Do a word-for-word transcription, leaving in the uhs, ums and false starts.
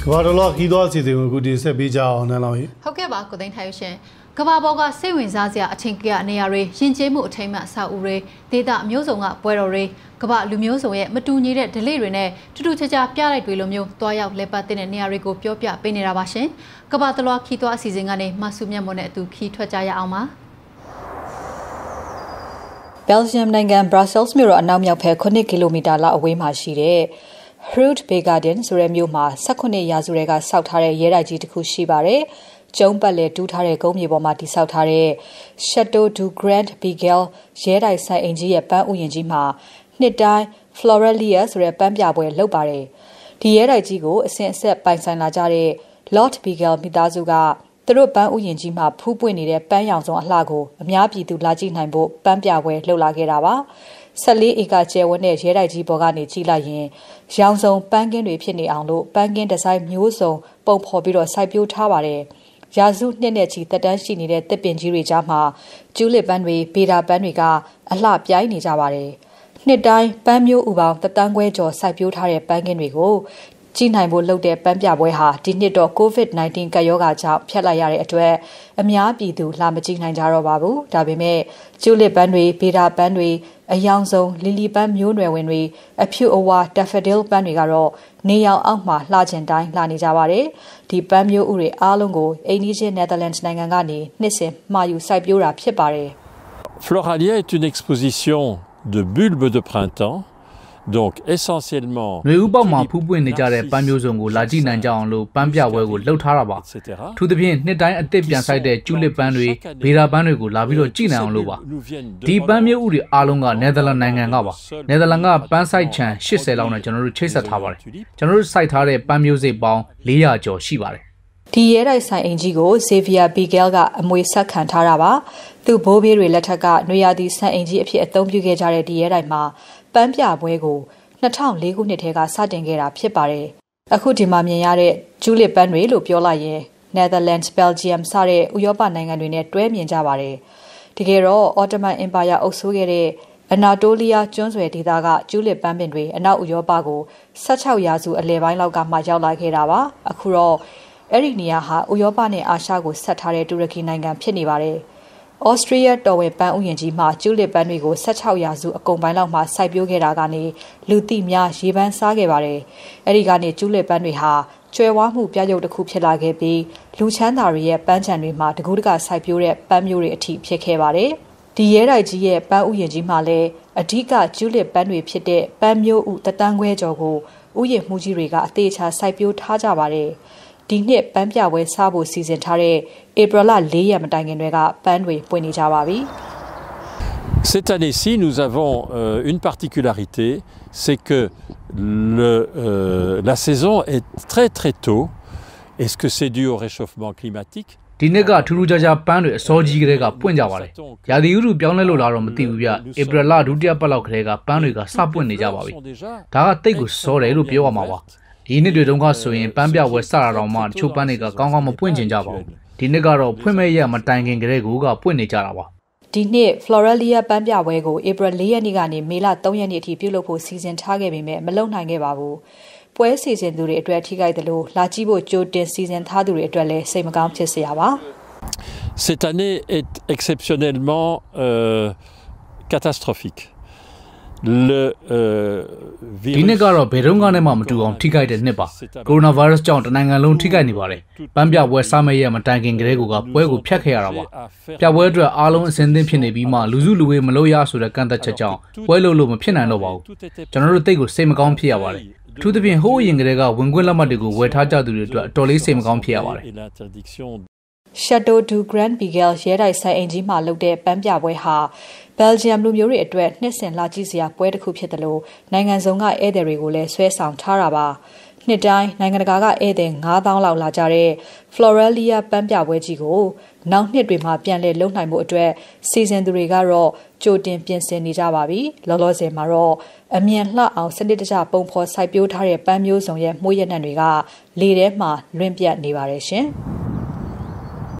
ကဘာတော်လောက်ခီးသွားစီစဉ်ကိုဒီဆက်ပေးကြအောင်နန်းလောက်ရေဟုတ်ကဲ့ပါကိုသိန်းထိုင်ရှင်ကဘာပေါ်ကစိတ်ဝင်စားစရာအထင်ကြီးနေရာတွေရင်ကျေးမှုအထိမ်းအမှတ်အဆောက်အဦတွေဒေသအမျိုးစုံကပွဲတော်တွေကဘာလူမျိုးစုံရဲ့မတူညီတဲ့ delay တွေနဲ့တူတူချာချာပြလိုက်တွေလိုမျိုးတွားရောက်လဲပတ်တဲ့နေရာတွေကိုပြောပြပေးနေတာပါရှင်ကဘာတလွားခီးသွားအစီအစဉ်ကနေမဆုမြတ်မွန်နဲ့အတူခီးထွက်ကြရအောင်ပါ Belgium နိုင်ငံ Brussels မြို့တော်အနောက်မြောက်ဘက်9ကီလိုမီတာလောက်အဝေးမှာရှိတဲ့ Groot Beegaarden ဆိုတဲ့မြို့မှာ18ရာစုထဲကစောက်ထားတဲ့ရဲတိုက်ကြီးတစ်ခုရှိပါတယ်။ကျုံးပတ်လေတူးထားတဲ့ကုန်းမြေပေါ်မှာတည်ဆောက်ထားတဲ့ Chateau du Grand Beagle ရဲတိုက်ဆိုင်အိမ်ကြီးရဲ့ပန်းဥယျာဉ်ကြီးမှာနှစ်တိုင်း Floralia ဆိုတဲ့ပန်းပြပွဲလုပ်ပါတယ်။ဒီရဲတိုက်ကြီးကိုအစဉ်အဆက်ပိုင်ဆိုင်လာကြတဲ့ Lord Beagle မိသားစုကသူတို့ပန်းဥယျာဉ်ကြီးမှာဖူးပွင့်နေတဲ့ပန်းရောင်စုံအလှကိုအများပြည်သူလာကြည့်နိုင်ဖို့ပန်းပြပွဲလှုပ်လာခဲ့တာပါ14ဧကကျယ်ဝန်းတဲ့ရဲတိုက်ကြီးပေါ်ကနေကြည့်လိုက်ရင်ရောင်စုံပန်းကင်းတွေဖြစ်နေအောင်လို့ပန်းကင်းဒီဇိုင်းမျိုးစုံပုံဖော်ပြီးတော့စိုက်ပျိုးထားပါတယ်ရာစုနှစ်နဲ့ချီသက်တမ်းရှိနေတဲ့တစ်ပင်ကြီးတွေကြားမှာကျူးလစ်ပန်းတွေဗေဒါပန်းတွေကအလှပြိုင်းနေကြပါတယ်နှစ်တိုင်းပန်းမျိုးဥပေါင်းတန်းခွဲကျော်စိုက်ပျိုးထားတဲ့ပန်းကင်းတွေကိုကြည့်နိုင်ဖို့လုပ်တဲ့ပန်းပြပွဲဟာဒီနှစ်တော့ COVID nineteen ကပ်ရောဂါကြောင့်ဖျက်လိုက်ရတဲ့အတွက်အများပြည်သူလာမကြည့်နိုင်ကြတော့ပါဘူးဒါပေမဲ့ကျူလစ်ပန်းတွေဗေဒါပန်းတွေအယောင်ဆုံးလီလီပန်းမျိုးနွယ်ဝင်တွေအဖြူအဝါ daffodil ပန်းတွေကတော့နေရောင်အောက်မှာလှချင်တိုင်းလှနေကြပါတယ်ဒီပန်းမျိုးဥတွေအားလုံးကိုအိန္ဒိယ Netherlands နိုင်ငံကနေနှစ်စဉ်မှာယူစိုက်ပျိုးတာဖြစ်ပါတယ် Floralia est une exposition de bulbes de printemps donc essentiellement နွေဦးပေါက်မှာဖူးပွင့်နေကြတဲ့ပန်းမျိုးစုံကိုလာကြည့်နိုင်ကြအောင်လို့ပန်းပြပွဲကိုလှုပ်ထားတာပါထူးသဖြင့်နှစ်တိုင်းအသစ်ပြန်ဆိုင်တဲ့ကျူလစ်ပန်းတွေဗေဒါပန်းတွေကိုလာပြီးတော့ကြည့်နိုင်အောင်လို့ပါဒီပန်းမျိုးဥတွေအားလုံးကနယ်သာလန်နိုင်ငံကပါနယ်သာလန်ကပန်းဆိုင်ချန်eightyလောက်နဲ့ကျွန်တော်တို့ချိတ်ဆက်ထားပါတယ်ကျွန်တော်တို့စိုက်ထားတဲ့ပန်းမျိုးစိတ်ပေါင်းfour hundredကျော်ရှိပါတယ်ဒီရဲတိုက်ဆိုင်အိမ်ကြီးကို Xavier Beagle ကအမွေဆက်ခံထားတာပါသူဘိုးဘေးတွေလက်ထက်ကနွေရာသီဆိုင်အိမ်ကြီးအဖြစ်အသုံးပြုခဲ့ကြတဲ့ဒီရဲတိုက်မှာပန်းပြပွဲကိုtwo thousand fourခုနှစ်ထဲကစတင်ခဲ့တာဖြစ်ပါတယ်အခုဒီမှာမြင်ရတဲ့ကျူးလစ်ပန်းတွေလို့ပြောလိုက်ရင် Netherlands Belgium စတဲ့ဥရောပနိုင်ငံတွေနဲ့တွဲမြင်ကြပါတယ်တကယ်တော့ Ottoman Empire အုပ်စိုးခဲ့တဲ့ Anatolia ကျွန်းဆွယ်ဒေသကကျူးလစ်ပန်းပင်တွေအနောက်ဥရောပကိုsixteenရာစုအလယ်ပိုင်းလောက်ကမှရောက်လာခဲ့တာပါအခုတော့အဲ့ဒီနေရာဟာဥရောပနဲ့အာရှကိုဆက်ထားတဲ့တူရကီနိုင်ငံဖြစ်နေပါတယ်။ Austria တော်ဝင်ပန်းဥယျာဉ်ကြီးမှာကျူလစ်ပန်းတွေကိုsixteenရာစုအကုန်ပိုင်းလောက်မှာစိုက်ပျိုးခဲ့တာကနေလူသိများရေပန်းစားခဲ့ပါတယ်။အဲ့ဒီကနေကျူလစ်ပန်းတွေဟာကျွဲဝါမှုပြရုပ်တစ်ခုဖြစ်လာခဲ့ပြီးလူချမ်းသာတွေရဲ့ပန်းချံတွေမှာတကူးတကစိုက်ပျိုးတဲ့ပန်းမျိုးတွေအထိဖြစ်ခဲ့ပါတယ်။ဒီရဲတိုက်ကြီးရဲ့ပန်းဥယျာဉ်ကြီးမှာလည်းအဓိကကျူလစ်ပန်းတွေဖြစ်တဲ့ပန်းမျိုးဥတသန်းခွဲကျော်ကိုဥယျာဉ်မှုကြီးတွေကအသေးချာစိုက်ပျိုးထားကြပါတယ်။ဒီနှစ်ပန်းပြပွဲစားဖို့စီစဉ်ထားတဲ့ဧပြီလfourရက်မတိုင်ခင်တွေကပန်းတွေပွင့်နေကြပါပြီ Cette année-ci, nous avons euh, une particularité, c'est que le, euh, la saison est très très tôt. Est-ce que c'est dû au réchauffement climatique? ဒီနှစ်ကထူးထူးခြားခြားပန်းတွေအစောကြီးကလေးကပွင့်ကြပါတယ်။ရာသီဥတုပြောင်းလဲလို့လာတော့မသိဘူးဗျ။ဧပြီလဒုတိယပတ်လောက်ကလေးကပန်းတွေကစပွင့်နေကြပါပြီ။ဒါကတိတ်ကိုစောတယ်လို့ပြောရမှာပါ။ဒီနှစ်တွေတုန်းကဆိုရင်ပန်းပြပွဲစတာတော့မှတချို့ပန်းတွေကကောင်းကောင်းမပွင့်ကျင်ကြပါဘူးဒီနှစ်ကတော့ဖွင့်မဲ့ရက်မတိုင်ခင်ကလေးကပွင့်နေကြတာပါဒီနှစ် Floralia ပန်းပြပွဲကိုဧပြီfourရက်နေ့ကနေမေလthreeရက်နေ့အထိပြုလုပ်ဖို့စီစဉ်ထားခဲ့ပေမဲ့မလုပ်နိုင်ခဲ့ပါဘူးပွဲစီစဉ်သူတွေအတွက်ထိခိုက်တယ်လို့လာကြည့်ဖို့ကြိုတင်စီစဉ်ထားသူတွေအတွက်လည်းစိတ်မကောင်းဖြစ်စရာပါ Cette année est exceptionnellement euh, catastrophique Le virus ဒီနှစ်ကတော့ဘယ်တော့မှမတူအောင်ထိခိုက်တဲ့နှစ်ပါကိုရိုနာဗိုင်းရပ်စ်ကြောင့်တနိုင်ငံလုံးထိခိုက်နေပါတယ်ပန်းပြပွဲစားမဲ့ရမတိုင်ခင်ကလေးကပွဲကိုဖျက်ခဲ့ရတာပါပြပွဲအတွက်အားလုံးအစင်းသင်းဖြစ်နေပြီးမှလူစုလူဝေးမလုပ်ရဆိုတဲ့ကန့်သက်ချက်ကြောင့်ပွဲလုပ်လို့မဖြစ်နိုင်တော့ပါဘူးကျွန်တော်တို့တိတ်ကိုစိတ်မကောင်းဖြစ်ရပါတယ်အထူးသဖြင့်ဟိုးအရင်ကလေးကဝင်ခွင့်လက်မှတ်တွေကိုဝယ်ထားကြသူတွေအတွက်အတော်လေးစိတ်မကောင်းဖြစ်ရပါတယ် Chateau du Grand Beagle ရဲတိုက်ဆိုင်အိမ်ကြီးမှာလုပ်တဲ့ပန်းပြပွဲဟာ Belgium လူမျိုးတွေအတွက်နှစ်စဉ်လာကြည့်စရာပွဲတစ်ခုဖြစ်တယ်လို့နိုင်ငံစုံကဧည့်သည်တွေကိုလည်းဆွဲဆောင်ထားတာပါနှစ်တိုင်းနိုင်ငံတကာကဧည့်သည်five thousandလောက်လာကြတဲ့ Floralia ပန်းပြပွဲကြီးကိုနောက်နှစ်တွေမှာပြန်လည်လုပ်နိုင်မှုအတွက်စီစဉ်သူတွေကတော့ကြိုတင်ပြင်ဆင်နေကြပါပြီလောလောဆယ်မှာတော့အမြန်လှအောင်စနစ်တကျပုံဖော်စိုက်ပျိုးထားတဲ့ပန်းမျိုးစုံရဲ့မှုရည်နှံတွေကလေထဲမှာလွင့်ပြတ်နေပါတယ်ရှင်